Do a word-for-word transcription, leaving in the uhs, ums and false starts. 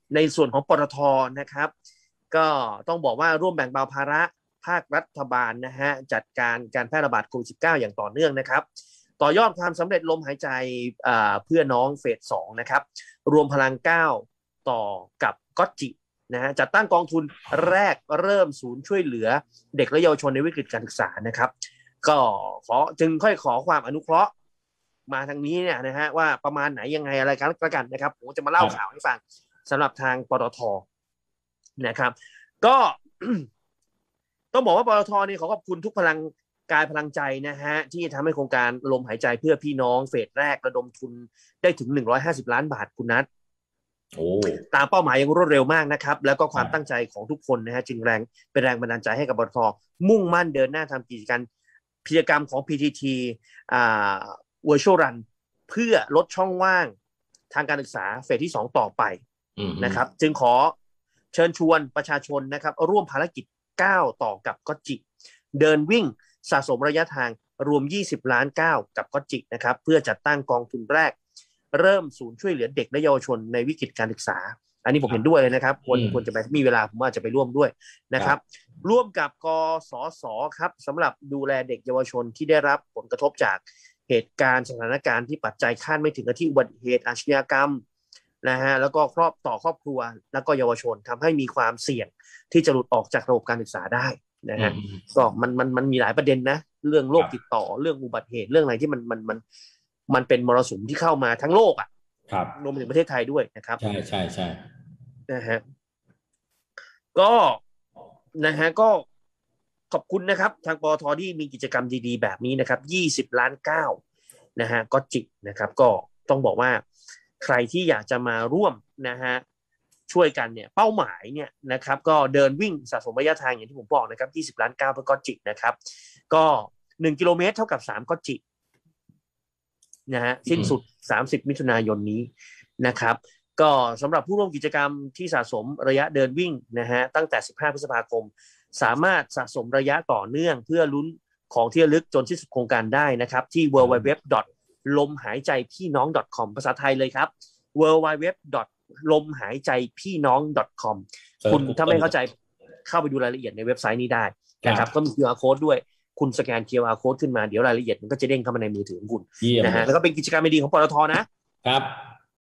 ในส่วนของปตท.นะครับก็ต้องบอกว่าร่วมแบ่งเบาภาระภาครัฐบาลนะฮะจัดการการแพร่ระบาดโควิด สิบเก้า อย่างต่อเนื่องนะครับต่อยอดความสำเร็จลมหายใจเพื่อน้องเฟสสองนะครับรวมพลังก้าวต่อกับก็อตจินะฮะจัดตั้งกองทุนแรกเริ่มศูนย์ช่วยเหลือเด็กและเยาวชนในวิกฤตการศึกษานะครับก็ขอจึงค่อยขอความอนุเคราะห์มาทางนี้เนี่ยนะฮะว่าประมาณไหนยังไงอะไรกันละกันนะครับผมจะมาเล่าข่าวให้ฟังสำหรับทางปตท.นะครับก็ ต้องบอกว่าปตท.นี่ขอขอบคุณทุกพลังกายพลังใจนะฮะที่ทำให้โครงการลมหายใจเพื่อพี่น้องเฟสแรกระดมทุนได้ถึงหนึ่งร้อยห้าสิบล้านบาทคุณนัทโอ้ตามเป้าหมายอย่างรวดเร็วมากนะครับแล้วก็ความตั้งใจของทุกคนนะฮะจึงแรงเป็นแรงบันดาลใจให้กับปตท.มุ่งมั่นเดินหน้าทำกิจการกิจกรรมของ พี ที ที อ่า Virtual Run เพื่อลดช่องว่างทางการศึกษาเฟสที่สองต่อไปนะครับจึงขอเชิญชวนประชาชนนะครับร่วมภารกิจก้าวต่อกับก็อตจิเดินวิ่งสะสมระยะทางรวมยี่สิบล้านก้าวกับก็อตจินะครับเพื่อจัดตั้งกองทุนแรกเริ่มศูนย์ช่วยเหลือเด็กและเยาวชนในวิกฤตการศึกษาอันนี้ผมเห็นด้วยเลยนะครับควรควรจะไปมีเวลาผมว่าจะไปร่วมด้วยนะครับร่วมกับกสศครับสำหรับดูแลเด็กเยาวชนที่ได้รับผลกระทบจากเหตุการณ์สถานการณ์ที่ปัจจัยคาดไม่ถึงที่อุบัติเหตุอาชญากรรมนะฮะแล้วก็ครอบต่อครอบครัวแล้วก็เยาวชนทำให้มีความเสี่ยงที่จะหลุดออกจากระบบการศึกษาได้นะฮะก็มันมันมันมีหลายประเด็นนะเรื่องโรคติดต่อเรื่องอุบัติเหตุเรื่องอะไรที่มันมันมันมันเป็นมรสุมที่เข้ามาทั้งโลกอ่ะรวมถึงประเทศไทยด้วยนะครับใช่ใช่ใช่นะฮะก็นะฮะก็ขอบคุณนะครับทางปตท.ที่มีกิจกรรมดีๆแบบนี้นะครับยี่สิบล้านก้าวนะฮะก็จิกนะครับก็ต้องบอกว่าใครที่อยากจะมาร่วมนะฮะช่วยกันเนี่ยเป้าหมายเนี่ยนะครับก็เดินวิ่งสะสมระยะทางอย่างที่ผมบอกนะครับยี่สิบล้านก้าวเพื่อก็จิกนะครับก็หนึ่งกิโลเมตรเท่ากับสามก็จิกนะฮะสิ้นสุดสามสิบมิถุนายนนี้นะครับก็สำหรับผู้ร่วมกิจกรรมที่สะสมระยะเดินวิ่งนะฮะตั้งแต่สิบห้าพฤษภาคมสามารถสะสมระยะต่อเนื่องเพื่อลุ้นของที่ระลึกจนสิ้นสุดโครงการได้นะครับที่ ดับเบิลยู ดับเบิลยู ดับเบิลยู ดอท ลมหายใจพี่น้อง ดอท คอม ภาษาไทยเลยครับ ดับเบิลยู ดับเบิลยู ดับเบิลยู ดอท ลมหายใจพี่น้อง ดอท คอม คุณถ้าไม่เข้าใจเข้าไปดูรายละเอียดในเว็บไซต์นี้ได้นะครับก็มี คิว อาร์ Code ด้วยคุณสแกน คิว อาร์ Code ขึ้นมาเดี๋ยวรายละเอียดมันก็จะเด้งเข้ามาในมือถือของคุณนะฮะแล้วก็เป็นกิจกรรมดีของปตท.นะครับ